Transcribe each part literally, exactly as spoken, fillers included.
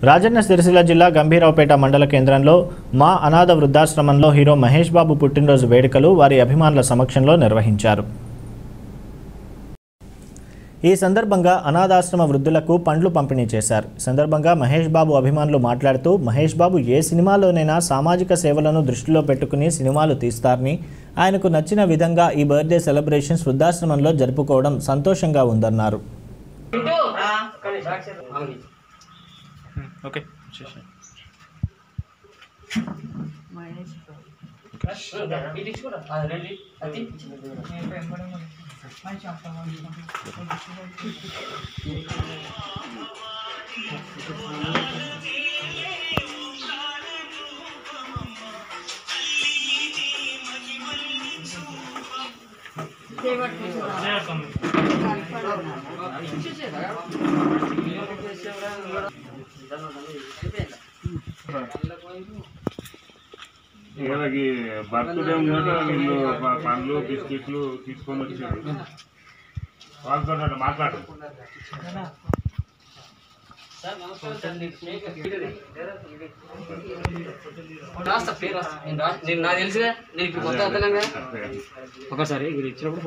రాజన్న సిరిసిల్ల జిల్లా గంభీరావుపేట మండల కేంద్రంలో మా అనాథ వృద్ధాశ్రమంలో హీరో మహేష్ బాబు పుట్టినరోజు వేడుకలు వారి అభిమానుల సమక్షంలో నిర్వహించారు. ఈ సందర్భంగా అనాథాశ్రమ వృద్ధులకు పండ్లు పంపిణీ చేశారు. సందర్భంగా మహేష్ బాబు అభిమానులు మాట్లాడుతూ మహేష్ బాబు ఏ సినిమాలోనైనా సామాజిక సేవలను దృష్టిలో పెట్టుకుని సినిమాలు తీస్తారని, ఆయనకు నచ్చిన విధంగా ఈ బర్త్డే సెలబ్రేషన్స్ వృద్ధాశ్రమంలో జరుపుకోవడం సంతోషంగా ఉందన్నారు. ఓకే వీళ్ళకి బర్త్డే ముందు వీళ్ళు పండ్లు బిస్కెట్లు తీసుకొని వచ్చారు. వాళ్ళతో మాట్లాడు. నేను నాకు తెలుసుగా, నేను ఇప్పుడు కొత్త వస్తాను కదా ఒకసారి ఇది ఇచ్చినప్పుడు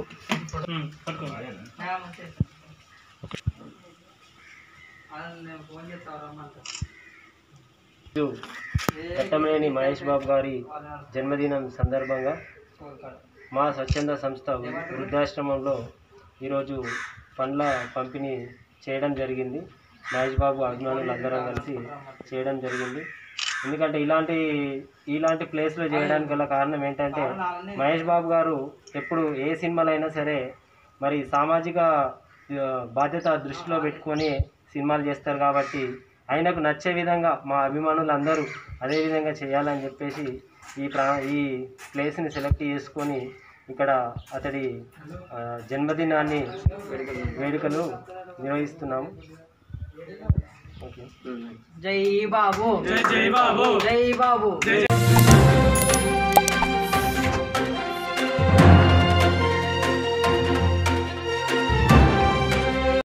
కట్టమనేని మహేష్ బాబు గారి జన్మదినం సందర్భంగా మా స్వచ్ఛంద సంస్థ వృద్ధాశ్రమంలో ఈరోజు పండ్ల పంపిణీ చేయడం జరిగింది. మహేష్ బాబు అభిమానులు అందరం కలిసి చేయడం జరిగింది. ఎందుకంటే ఇలాంటి ఇలాంటి ప్లేస్లో చేయడానికి గల కారణం ఏంటంటే మహేష్ బాబు గారు ఎప్పుడు ఏ సినిమాలైనా సరే మరి సామాజిక బాధ్యత దృష్టిలో పెట్టుకొని సినిమాలు చేస్తారు. కాబట్టి ఆయనకు నచ్చే విధంగా మా అభిమానులు అందరూ అదేవిధంగా చేయాలని చెప్పేసి ఈ ప్రా ఈ ప్లేస్ని సెలెక్ట్ చేసుకొని ఇక్కడ అతడి జన్మదినాన్ని వేడుకలు నిర్వహిస్తున్నాము. ఓకే. జై బాబు, జై బాబు, జై బాబు.